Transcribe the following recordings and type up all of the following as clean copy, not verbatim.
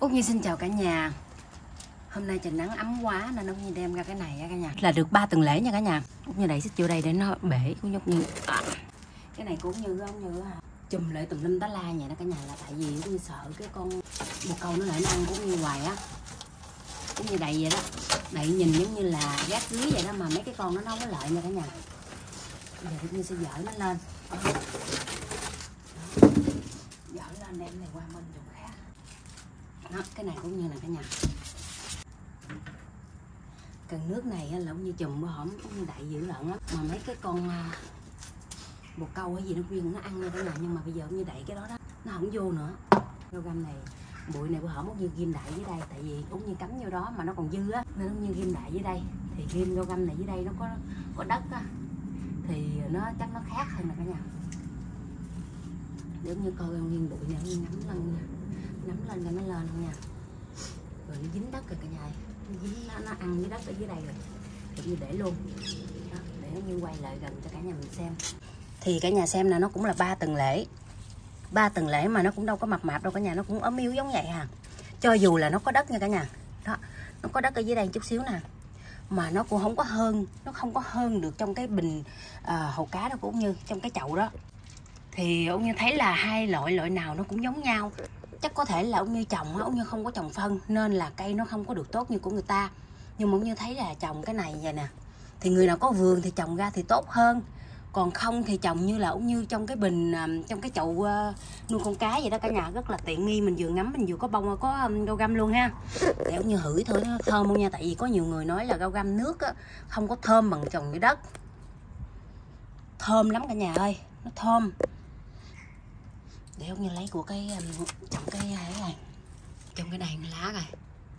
Út Nhi xin chào cả nhà. Hôm nay trời nắng ấm quá nên Út Nhi đem ra cái này cả nhà. Là được 3 tuần lễ nha cả nhà. Út Nhi đẩy xích vô đây để nó bể của Út Nhi. Cái này cũng như chùm lại tùm lum tá la vậy đó cả nhà, là tại vì Út Nhi sợ cái con bồ câu nó lại nó ăn của Út Nhi hoài á. Út Nhi đậy vậy đó. Đậy nhìn giống như là gác dưới vậy đó mà mấy cái con nó đâu có lợi nha cả nhà. Bây giờ Út Nhi sẽ dỡ nó lên. Dỡ lên đem này qua bên chỗ khác. Đó, cái này cũng như là cả nhà. Cần nước này là cũng như chùm bữa hổm cũng như đại dữ lận lắm, mà mấy cái con bồ câu hay gì nó khuyên nó ăn nha cả nhà, nhưng mà bây giờ cũng như đậy cái đó đó nó không vô nữa. Rau găm này bụi này bữa hổm cũng như ghim đại dưới đây, tại vì cũng như cắm vô đó mà nó còn dư á nên cũng như ghim đại dưới đây. Thì ghim rau găm này dưới đây nó có đất á thì nó chắc nó khác hơn nè cả nhà. Để như coi nguyên bụi này như nắm lên nha, nắm lên cho nó lên không nha, rồi nó dính đất rồi cả nhà, nó ăn với đất ở dưới đây rồi thì như để luôn đó, để nó như quay lại gần cho cả nhà mình xem. Thì cả nhà xem là nó cũng là 3 tuần lễ, 3 tuần lễ mà nó cũng đâu có mập mạp đâu cả nhà, nó cũng ốm yếu giống vậy à. Cho dù là nó có đất nha cả nhà, đó nó có đất ở dưới đây chút xíu nè, mà nó cũng không có hơn, nó không có hơn được trong cái bình hồ cá đó, cũng như trong cái chậu đó. Thì ông như thấy là hai loại nào nó cũng giống nhau. Chắc có thể là ông như trồng ông như không có trồng phân nên là cây nó không có được tốt như của người ta. Nhưng mà ông như thấy là trồng cái này vậy nè, thì người nào có vườn thì trồng ra thì tốt hơn. Còn không thì trồng như là ông như trong cái bình, trong cái chậu nuôi con cá vậy đó cả nhà, rất là tiện nghi. Mình vừa ngắm mình vừa có bông có rau găm luôn ha. Để ông như hửi thử nó thơm không nha. Tại vì có nhiều người nói là rau găm nước á, không có thơm bằng trồng dưới đất. Thơm lắm cả nhà ơi, nó thơm. Để ông như lấy của cái trồng cái này, trong cái này lá rồi.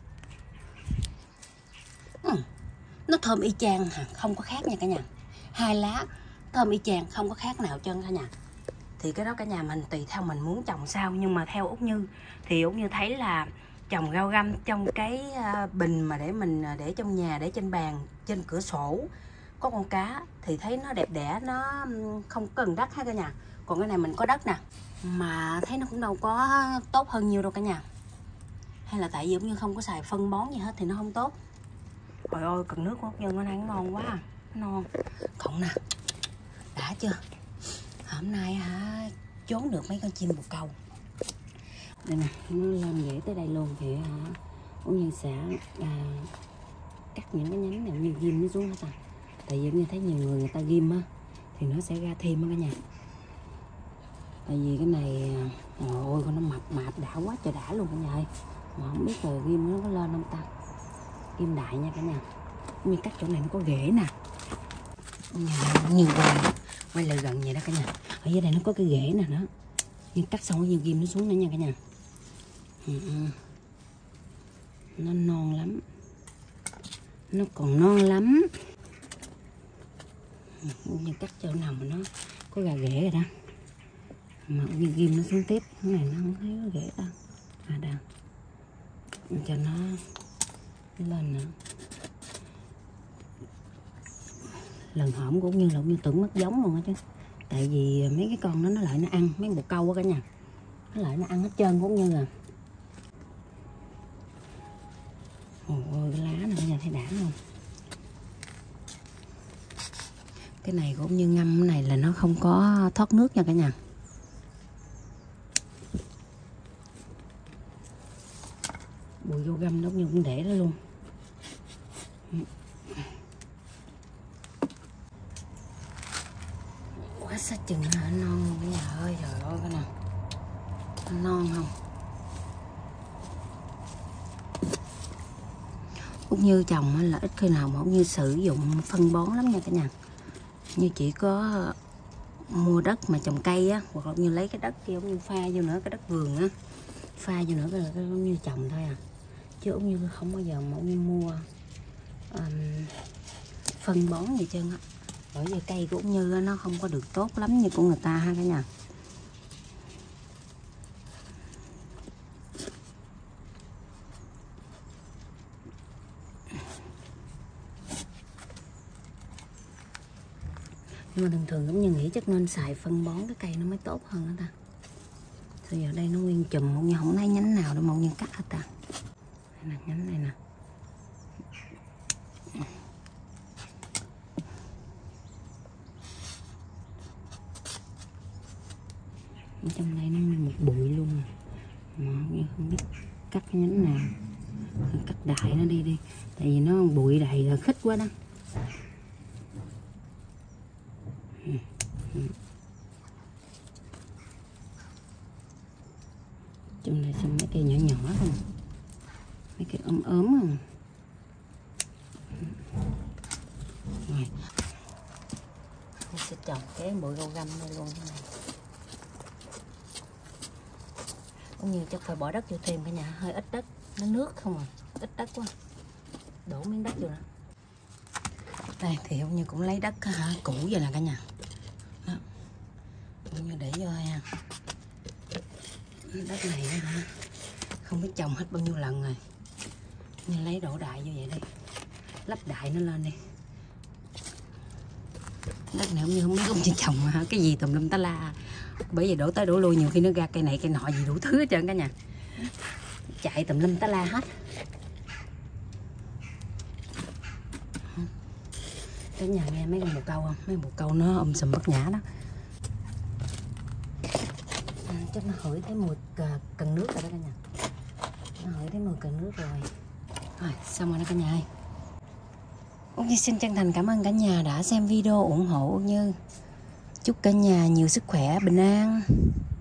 Nó thơm y chang, không có khác nha cả nhà. Hai lá thơm y chang, không có khác nào chân cả nhà. Thì cái đó cả nhà mình tùy theo mình muốn trồng sao. Nhưng mà theo Út Như thì Út Như thấy là trồng rau găm trong cái bình mà để mình để trong nhà, để trên bàn, trên cửa sổ có con cá thì thấy nó đẹp đẽ, nó không cần đất ha cả nhà. Còn cái này mình có đất nè, mà thấy nó cũng đâu có tốt hơn nhiều đâu cả nhà. Hay là tại vì cũng như không có xài phân bón gì hết thì nó không tốt. Trời ơi, cần nước của Út Như nó ăn ngon quá à. Non cộng nè, đã chưa? Hôm nay hả trốn được mấy con chim bồ câu đây nè, nó lên rễ tới đây luôn thì hả Út Như sẽ cắt những cái nhánh này như ghim nó xuống hết à. Tại vì như thấy nhiều người ta ghim á thì nó sẽ ra thêm á cả nhà. Tại vì cái này ôi con nó mập mạp đã quá trời đã luôn cả nhà ơi. Mà không biết rồi ghim nó có lên không ta. Ghim đại nha cả nhà. Như cắt chỗ này nó có rễ nè, như quay lại gần vậy đó cả nhà. Ở dưới đây nó có cái rễ nè đó, nhưng cắt xong như ghim nó xuống nữa nha cả nhà. Nó non lắm, nó còn non lắm. Nhưng cắt chỗ nào mà nó có gà rễ rồi đó, mà như ghim nó xuống tiếp. Cái này nó không thấy có rễ đâu đâu, cho nó lên nữa. Lần hổm cũng như là như tưởng mất giống luôn á chứ. Tại vì mấy cái con đó nó lại nó ăn mấy bồ câu á cả nhà, nó lại nó ăn hết trơn cũng như là. Ôi cái lá này cả nhà thấy đã không? Cái này cũng như ngâm cái này là nó không có thoát nước nha cả nhà. Bụi vô găm nó như cũng để đó luôn. Quá sát chừng hả, non luôn cả nhà ơi. Trời ơi cái nào non không? Cũng như trồng là ít khi nào mà cũng như sử dụng phân bón lắm nha cả nhà. Như chỉ có mua đất mà trồng cây á, hoặc là như lấy cái đất kia cũng như pha vô nữa, cái đất vườn á, pha vô nữa cái cũng như trồng thôi à. Chứ cũng như không bao giờ mà cũng như mua phân bón gì trơn á. Bởi vì cây cũng như nó không có được tốt lắm như của người ta ha cả nhà. Nhưng mà thường thường cũng như nghĩ chắc nên xài phân bón cái cây nó mới tốt hơn đó ta. Bây giờ đây nó nguyên chùm Út Như không thấy nhánh nào đâu mà Út Như cắt hết ta. Đây nè, nhánh này nè. Ở trong đây nó nguyên một bụi luôn mà Út Như không biết cắt cái nhánh nào. Cắt đại nó đi. Tại vì nó bụi đầy là khích quá đó. Trong này xem mấy cây nhỏ nhỏ không, mấy cây ốm không. Rồi mình sẽ trồng cái bụi rau găm đây luôn. Thế này cũng như chắc phải bỏ đất vô thêm cả nhà, hơi ít đất, nó nước không à, ít đất quá, đổ miếng đất vô nữa. Đây thì cũng như cũng lấy đất cũ vậy nè cả nhà, đó cũng như để vô nha. Đất này hả, không biết trồng hết bao nhiêu lần rồi, nhưng lấy đổ đại vô vậy đi, lắp đại nó lên đi. Đất này cũng như không biết ông chỉ trồng cái gì tùm lum tá la, bởi vì đổ tới đổ lui nhiều khi nó ra cây này cây nọ gì đủ thứ hết trơn cả nhà, chạy tùm lum tá la hết. Cả nhà nghe mấy con bồ câu không, mấy bồ câu nó sùm bất nhã đó. Chắc nó hửi thấy mùi cần nước rồi đó cả nhà, nó hửi thấy mùi cần nước rồi. Rồi xong rồi đó cả nhà ơi. Út Như xin chân thành cảm ơn cả nhà đã xem video ủng hộ Út Như. Chúc cả nhà nhiều sức khỏe, bình an.